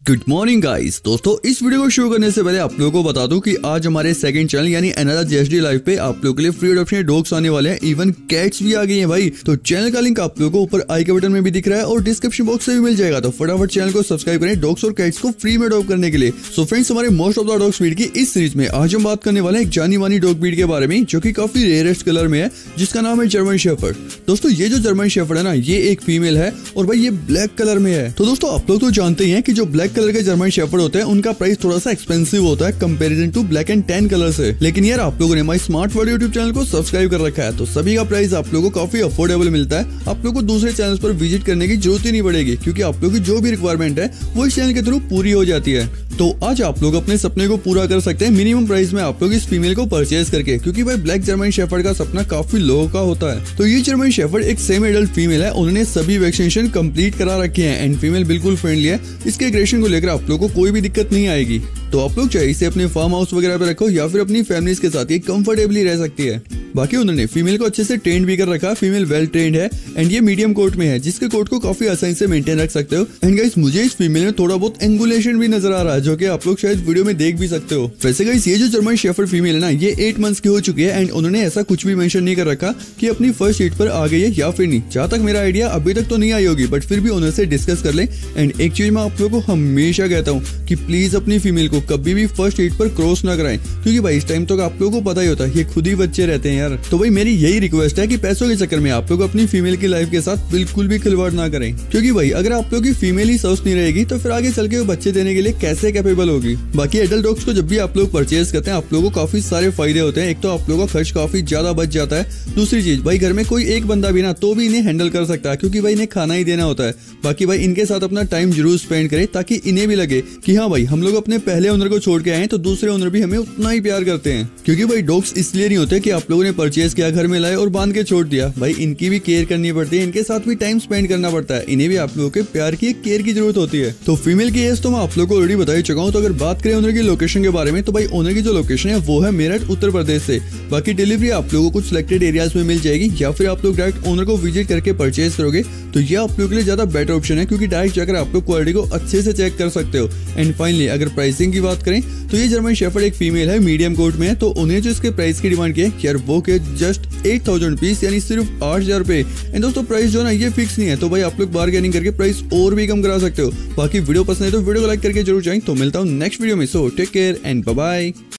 Good morning guys. दोस्तों इस video को शुरू करने से पहले आप लोगों को बता दूं कि आज हमारे सेकंड चैनल यानी अनदर जेएसडी लाइव पे आप लोगों के लिए फ्री अडॉप्शन डॉग्स आने वाले हैं, इवन कैट्स भी आ गई हैं भाई। तो चैनल का लिंक आप लोगों को ऊपर आई के बटन में भी दिख रहा है और डिस्क्रिप्शन बॉक्स में भी मिल जाएगा। तो फटाफट चैनल को सब्सक्राइब करें डॉग्स और कैट्स को फ्री में अडॉप्ट करने के लिए। सो फ्रेंड्स, हमारे most of the dogs breed की इस सीरीज में आज हम बात करने वाले हैं एक जानी मानी डॉग ब्रीड के बारे में जो की काफी रेयरेस्ट कलर में है, जिसका नाम है जर्मन शेफर्ड। दोस्तों ये जो जर्मन शेफर्ड है ना, ये एक फीमेल है और भाई ये ब्लैक कलर में है। तो दोस्तों आप लोग तो जानते ही हैं कि जो ब्लैक कलर के जर्मन शेफर्ड होते हैं उनका प्राइस थोड़ा सा एक्सपेंसिव होता है comparison to black and tan colour से। लेकिन यार आप लोगों ने हमारे स्मार्ट वर्ल्ड यूट्यूब चैनल को सब्सक्राइब कर रखा है तो सभी का प्राइस आप लोगों को काफी अफोर्डेबल मिलता है। आप लोगों को दूसरे चैनल पर विजिट करने की जरूरत ही नहीं पड़ेगी क्योंकि आप लोगों की जो भी रिक्वायरमेंट है वो इस चैनल के थ्रू पूरी हो जाती है। तो आज आप लोग अपने सपने को पूरा कर सकते हैं मिनिमम प्राइस में आप लोग इस फीमेल को परचेज करके, क्योंकि भाई ब्लैक जर्मन शेफर्ड का सपना काफी लो का होता है। तो ये जर्मन शेफर्ड एक सेमी एडल्ट फीमेल है, उन्होंने सभी वैक्सीनेशन कंप्लीट करा रखे हैं एंड फीमेल बिल्कुल फ्रेंडली है। इसके एग्रेशन को लेकर आप लोग को कोई भी दिक्कत नहीं आएगी। तो आप लोग चाहे इसे अपने फार्म हाउस वगैरह पे रखो या फिर अपनी फैमिलीज के साथ ये कंफर्टेबली रह सकती है। बाकी उन्होंने फीमेल को अच्छे से ट्रेन भी कर रखा, फीमेल वेल ट्रेंड है एंड ये मीडियम कोट में है जिसके कोट को काफी आसानी से मेंटेन रख सकते हो। एंड गाइस मुझे इस फीमेल में थोड़ा बहुत एंगुलेशन भी नजर आ रहा है जो कि आप लोग शायद वीडियो में देख भी सकते हो। वैसे गाइस ये जो जर्मन शेफर्ड फीमेल है ना, ये 8 मंथ्स की हो चुकी है एंड उन्होंने ऐसा कुछ भी मेंशन नहीं कर रखा कि अपनी फर्स्ट ईट पर आ गई है या फिर नहीं। जहाँ तक मेरा आइडिया अभी तक तो नहीं आई होगी, बट फिर भी उनसे डिस्कस कर ले। एंड एक चीज मैं आप लोगों को हमेशा कहता हूँ कि प्लीज अपनी फीमेल को कभी भी फर्स्ट ईट पर क्रॉस ना कराएं, क्योंकि भाई इस टाइम तक आप लोगों को पता ही होता है ये खुद ही बच्चे रहते हैं यार। तो भाई मेरी यही रिक्वेस्ट है कि पैसों के चक्कर में आप लोग अपनी फीमेल की लाइफ के साथ बिल्कुल भी खिलवाड़ ना करें, क्योंकि भाई अगर आप लोग की फीमेल ही स्वस्थ नहीं रहेगी तो फिर आगे चल के वो बच्चे देने के लिए कैसे कैपेबल होगी। बाकी एडल्ट डॉग्स को जब भी आप लोग परचेज करते हैं आप लोगों को काफी सारे फायदे होते हैं। एक तो आप लोगों का खर्च काफी ज्यादा बच जाता है। दूसरी चीज भाई घर में कोई एक बंदा भी ना तो भी इन्हें हैंडल कर सकता है, क्योंकि भाई इन्हें खाना ही देना होता है। बाकी भाई इनके साथ अपना टाइम जरूर स्पेंड करें ताकि इन्हें भी लगे कि हाँ भाई हम लोग अपने पहले ओनर को छोड़ के आए तो दूसरे ओनर भी हमें उतना ही प्यार करते हैं। क्योंकि भाई डॉग्स इसलिए नहीं होते कि आप लोगों ने परचेज किया, घर में लाए और बांध के छोड़ दिया। भाई इनकी भी केयर करनी पड़ती है, इनके साथ भी टाइम स्पेंड करना पड़ता है, इन्हें भी आप लोगों के प्यार की केयर की जरूरत होती है। तो फीमेल की एज तो मैं आप लोगों को ऑलरेडी बता ही चुका हूँ। तो अगर बात करें ओनर की लोकेशन के बारे में तो भाई ओनर की जो लोकेशन है वो है मेरठ उत्तर प्रदेश से। बाकी डिलीवरी आप लोगों को कुछ सिलेक्टेड एरियाज में मिल जाएगी या फिर आप लोग डायरेक्ट ओनर को विजिट करके परचेज करोगे तो ये आप लोगों के लिए ज्यादा बेटर ऑप्शन है, क्योंकि डायरेक्ट जाकर आप लोग क्वालिटी को अच्छे से चेक कर सकते हो। एंड फाइनली अगर प्राइसिंग की बात करें तो ये जर्मन शेफर्ड एक फीमेल है, मीडियम कोट में है। तो उन्हें जो इसके प्राइस की डिमांड की है यार वो के जस्ट 8000 रुपीज यानी सिर्फ 8000 रुपए। एंड दोस्तों प्राइस जो ना ये फिक्स नहीं है, तो भाई आप लोग बार्गेनिंग करके प्राइस और भी कम करा सकते हो। बाकी वीडियो पसंद है तो वीडियो को लाइक करके जरूर जाएं। तो मिलता हूँ नेक्स्ट वीडियो में। So take care and bye bye.